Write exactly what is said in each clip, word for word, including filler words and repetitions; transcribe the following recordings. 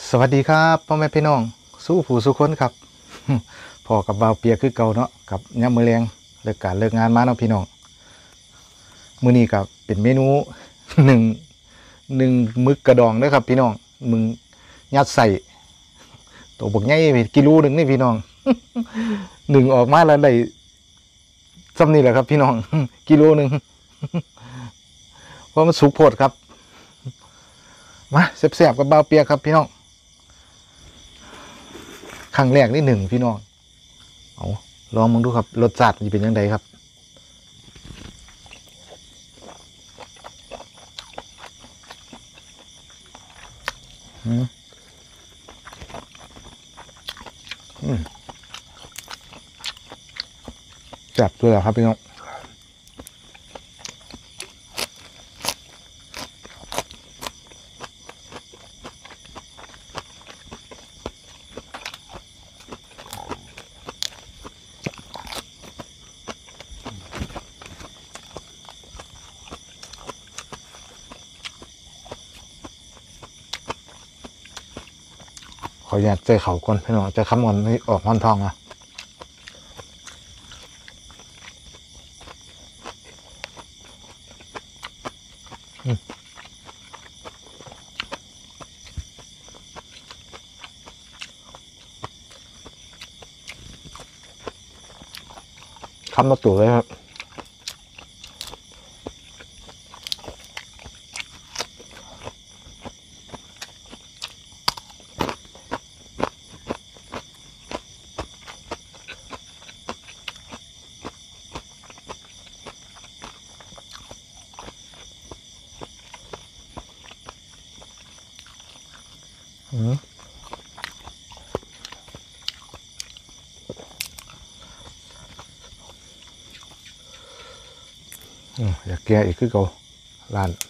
สวัสดีครับพ่อแม่พี่น้องสู้ผู้สู้คนครับพ่อกับบ่าวเปียคือเก่าเนาะกับยามมื้อแลงเลิกการเลิกงานมาเนาะพี่น้องมื้อนี้ก็เป็นเมนู หนึ่งหนึ่งมึกกระดองเด้อครับพี่น้องมึงยัดใส่ตัวบักใหญ่กิโลหนึ่งนี่พี่น้อง หนึ่งออกมาแล้วได้ซ้ำนี่แหละครับพี่น้อง กิโลหนึ่ง เพราะมันสุกโพดครับมาแซ่บๆกับบ่าวเปียครับพี่น้องครั้งแรกนี่หนึ่งพี่น้องเอาลองมองดูครับรสชาติจะเป็นยังไงครับอืมอืมแซ่บด้วยเหรอครับพี่น้องขออนุญาตใส่เขาก่อนพี่น้องจะคำก่อนให้ออกห้อนทองนะคำมาตัวเลยครับอืมอยากแก่อีกคือเก่าร้าน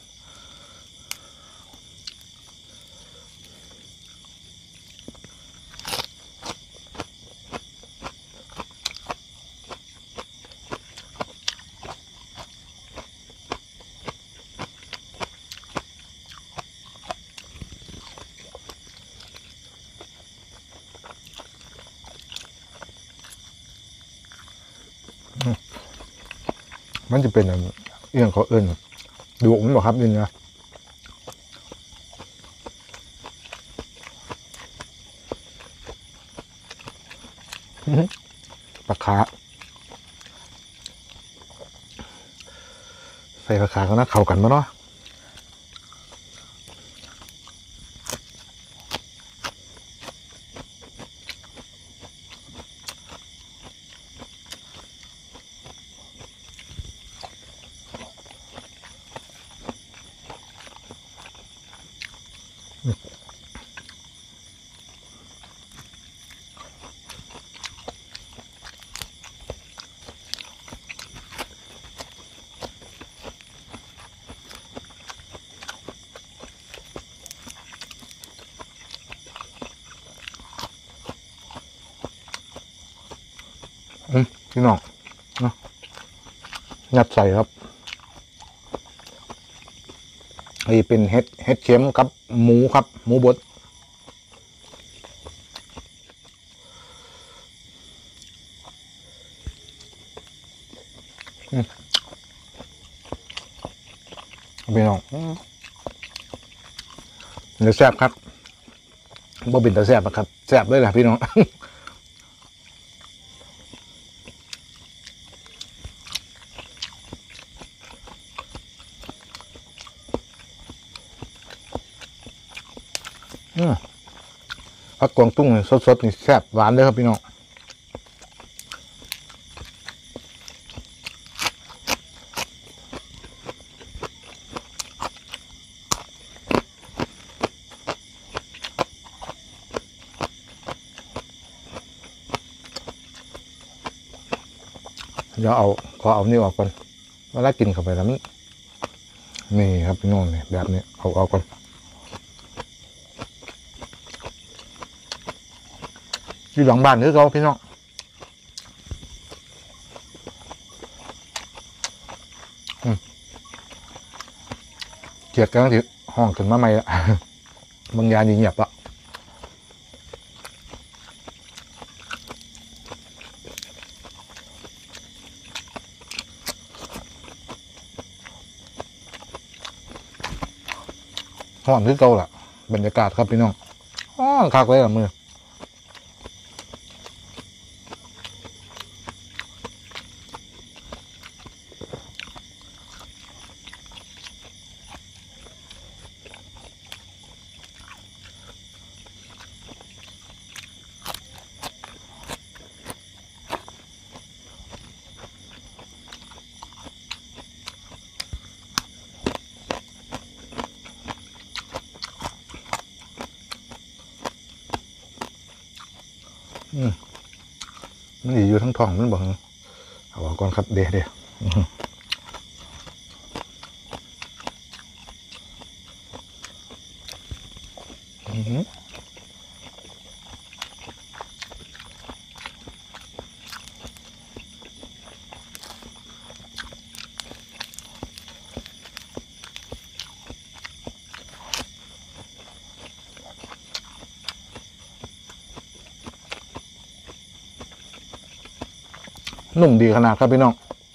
มันจะเป็นเรื่องเขาเอิ้นดูมันบอกครับนี่นะปลาคาใส่ปลาคาเขานะเข้ากันมาเนาะอืมพี่น้องเนาะยัดใส่ครับนี่เป็นเห็ดเห็ดเข็มกับหมูครับหมูบดพี่น้องเดี๋ยวแซ่บครับบ่บินแต่แซ่บนะครับแซ่บเลยแหละพี่น้องผักกวางตุ้งสดๆนี่แซ่บหวานเลยครับพี่น้องเดี๋ยวเอาขอเอานี่ออกก่อนเวลากินเข้าไปแล้วมันนี่ครับพี่น้องนี่แบบนี้เอาออกก่อนอยู่หลังบ้านคือเขาพี่น้องเกียดกันที่ห้องขึ้นมาใหม่ละบางยานเงียบละห่อนคือเก่าล่ะบรรยากาศครับพี่น้องอ๋อคักเลยล่ะมืออืมมันอยู่ทั้งท้องมันบอกเอาก่อนครับเดี๋ยวเดี๋ยวนุ่มดีขนาดครับพี่น้อง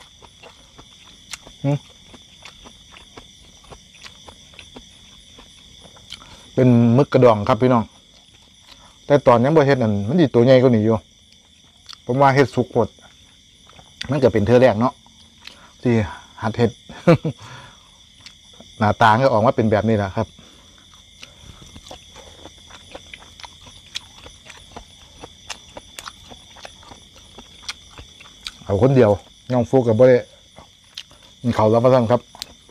เป็นมึกกระดองครับพี่น้องแต่ตอนนี้บ่เฮ็ดนั่นมันดีตัวใหญ่กว่านี้อยู่ผมว่าเฮ็ดสุกหมดมันก็เป็นเธอแรกเนาะที่หัดเฮ็ด หน้าตาก็ออกมาเป็นแบบนี้แหละครับเอาคนเดียวน้องฟุกกับบ่ได้มีเขารับประทานครับ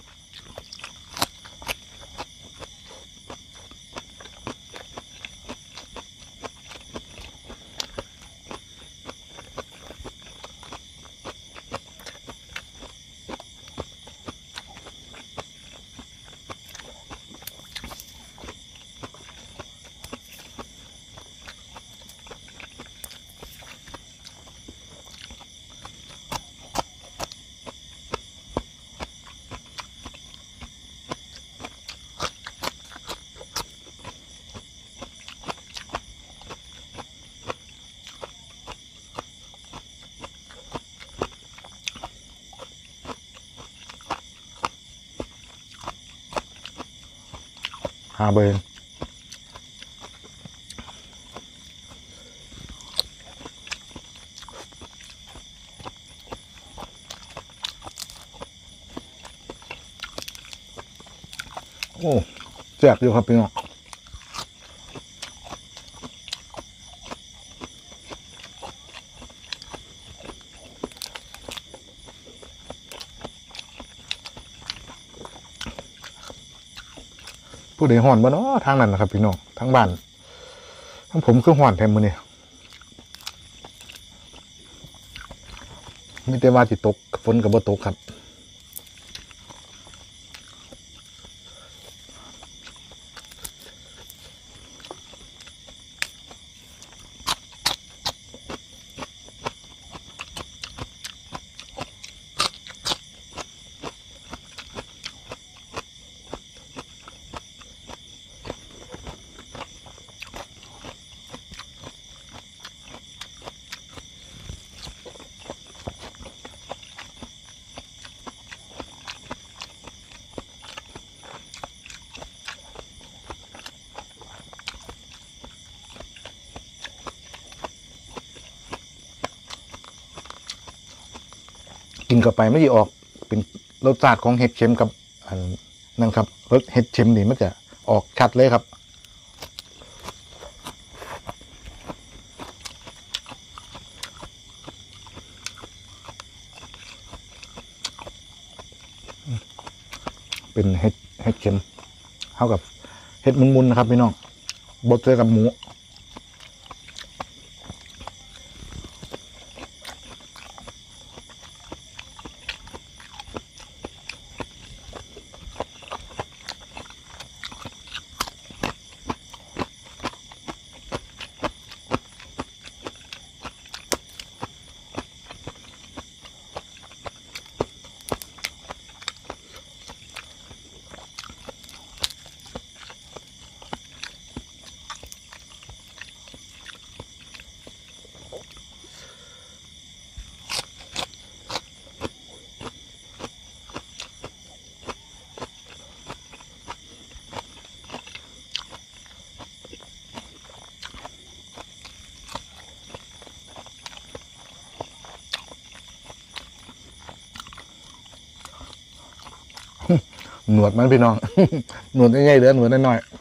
หาเบนโอ้แซ่บอยู่ครับพี่น้องผู้ใดห่อนบ่เนาะทางนั้นนะครับพี่น้องทั้งบ้านทั้งผมคือห่อนแทนมือนี่มีแต่ว่าสิตกฝนกับบ่ตกครับกินเข้าไปไม่ได้ออกเป็นรสชาติของเห็ดเข็มกับอันนั่นครับรสเห็ดเข็มนี่มันจะออกชัดเลยครับเป็นเห็ดเห็ดเข็มเท่ากับเห็ดมุนๆนะครับพี่น้องบดเจอกับหมูหนวดมันพี่น้อง หนวดใหญ่ๆเหลือหนวดน้อยๆ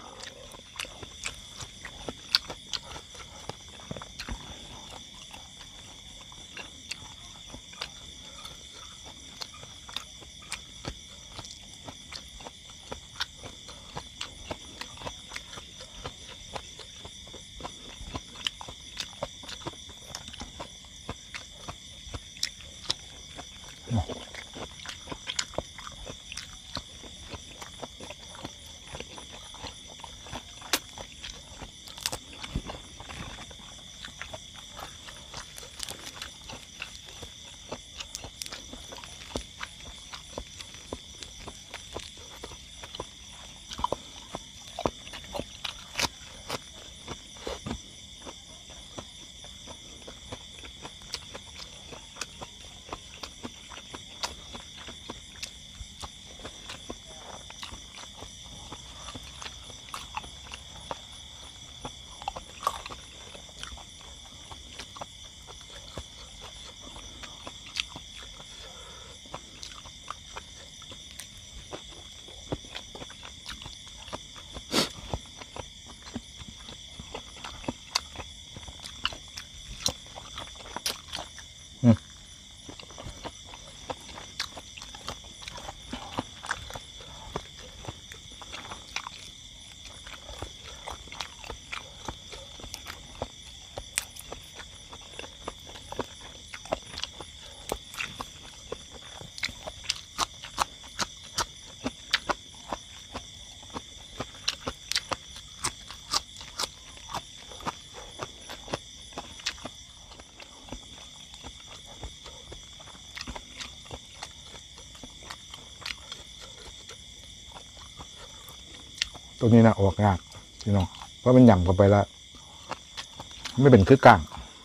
ตัวนี้นะออกยากพี่น้องเพราะมันหย่ำเข้าไปแล้วไม่เป็นคือกลาง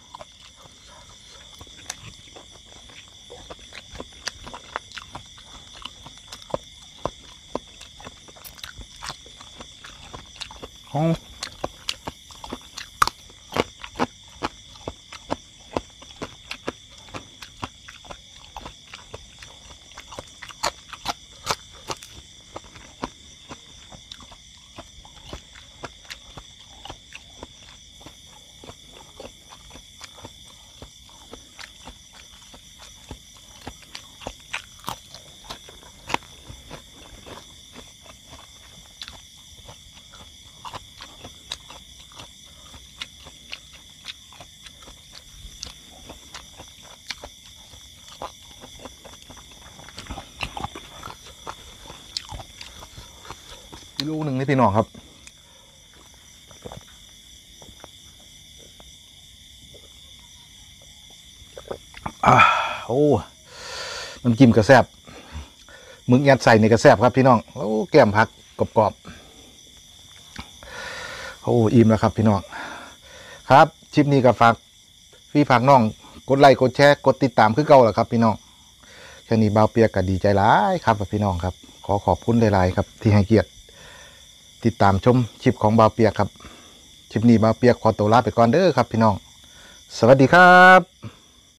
ของลูกหนึ่งนี่พี่น้องครับอ่าโอ้น้ำจิ้มกระแซบมึกยัดใส่ในกระแซบครับพี่น้องโอ้แก้มผักกรอบๆโอ้อิ่มแล้วครับพี่น้องครับคลิปนี้ก็ฝากพี่ฝากน้องกดไลค์กดแชร์กดติดตามคือเก่าแหละครับพี่น้องแค่นี้บ่าวเปียกก็ดีใจหลายครับพี่น้องครับขอขอบคุณหลายๆครับที่ให้เกียรติติดตามชมคลิปของบ่าวเปียกครับคลิปนี้บ่าวเปียกขอตัวลาไปก่อนเด้อครับพี่น้องสวัสดีครับ